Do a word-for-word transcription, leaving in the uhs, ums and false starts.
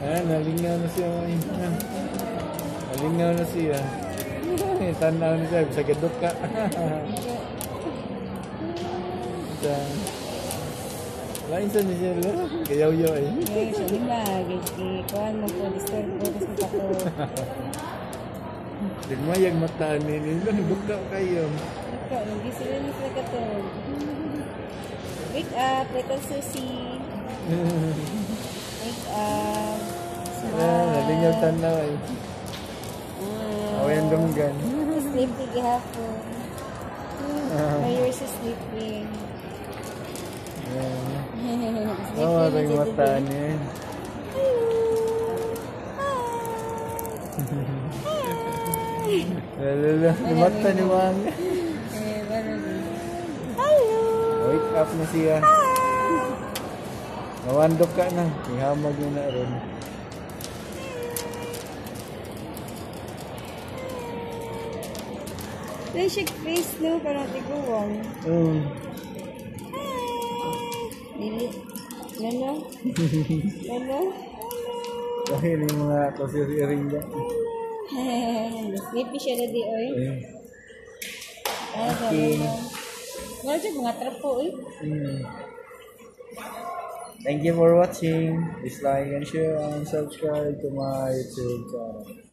Ah, nalingaw na siya. Ah, nalingaw na siya. Tanaw na siya. Bisa gedok ka. Bisa. Lain sa niya siya. Gayaw-yaw eh. Ngayon siya nila. Kuhan mo po. Disturb po. Gusto ka po. Digmayag mataan ni nila. Buka kayo. Buka. Nag-isip rin sila ka to. Wake up. Little Susie. Wake up. Ah, nalingaw tanaw eh. Away ang dunggan. Sleepy gihapon. Why you're so sleepy? Oo, oh, rin mata niya. Lala, mata ni Mang. Hello! Wake up na siya. Nawandok ka na. Ihamag mo na rin. Then shake face no, parang tiguwang. Oo. Dili. Lalo? Lalo? Dahil yung mga kasiri-ring dyan. Sleepy siya na di, oy. Okay. Wala siya mga trapo, oy. Mm. Thank you for watching. Please like and share and subscribe to my YouTube channel.